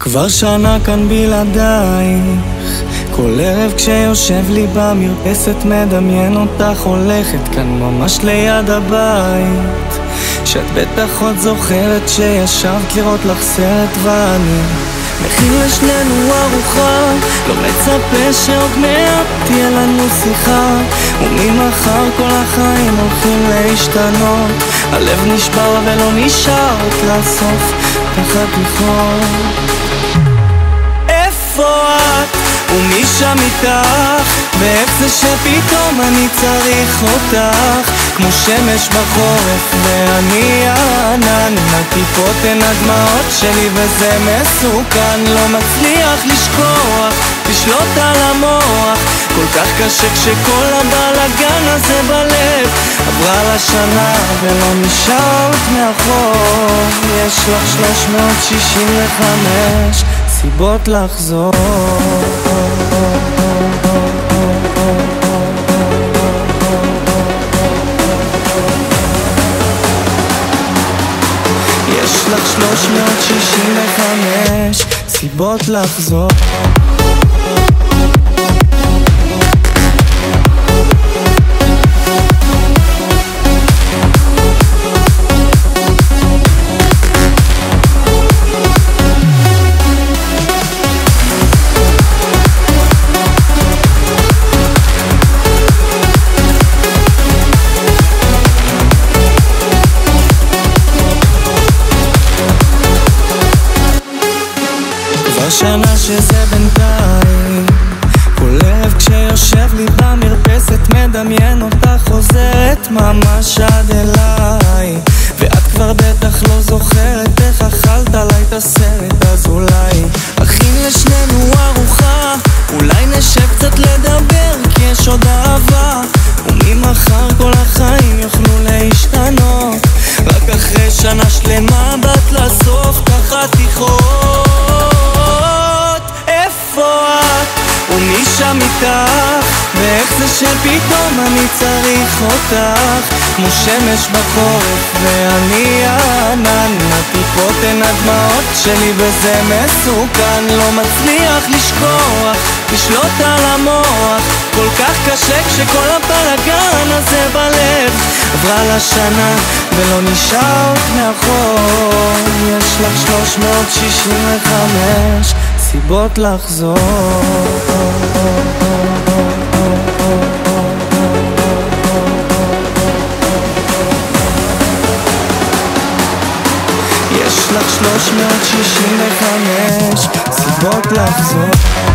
כבר שנה כאן בלעדייך, כל ערב כשיושב לי במרפסת מדמיין אותך הולכת כאן ממש ליד הבית. שאת בטח עוד זוכרת שישבת לראות לך סרט ואני מכין לשנינו ארוחה, לא מצפה שעוד מעט תהיה לנו שיחה, וממחר כל החיים הולכים להשתנות. הלב נשבר ולא נשאר עוד לסוף תחת לכאוב. איפה את? ומי שם איתך? ואיך זה שפתאום אני צריך אותך? כמו שמש בחורף ואני הענן, הטיפות הן הדמעות שלי וזה מסוכן. לא מצליח לשכוח, לשלוט על המוח, כל כך קשה כשכל הבלגן הזה בלב. עברה לה שנה ולא נשארת מאחור, יש לך 365 סיבות לחזור. יש לך 365 סיבות לחזור. שנה שזה בינתיים, כל ערב כשיושב לי במרפסת מדמיין אותך חוזרת ממש עד אליי. ואת כבר בטח לא זוכרת איך אכלת עליי את הסרט, אז אולי אכין לשנינו ארוחה, אולי נשב קצת לדבר כי יש עוד אהבה, וממחר כל החיים יוכלו להשתנות. רק אחרי שנה שלמה בת לסוף תחת לכאוב. ומי שם איתך? ואיך זה שפתאום אני צריך אותך? כמו שמש בחורף ואני הענן, הטיפות הן הדמעות שלי וזה מסוכן. לא מצליח לשכוח, לשלוט על המוח, כל כך קשה כשכל הבלגן הזה בלב. עברה לה שנה ולא נשארת מאחור, יש לך 365 סיבות לחזור. יש לך 365 סיבות לחזור.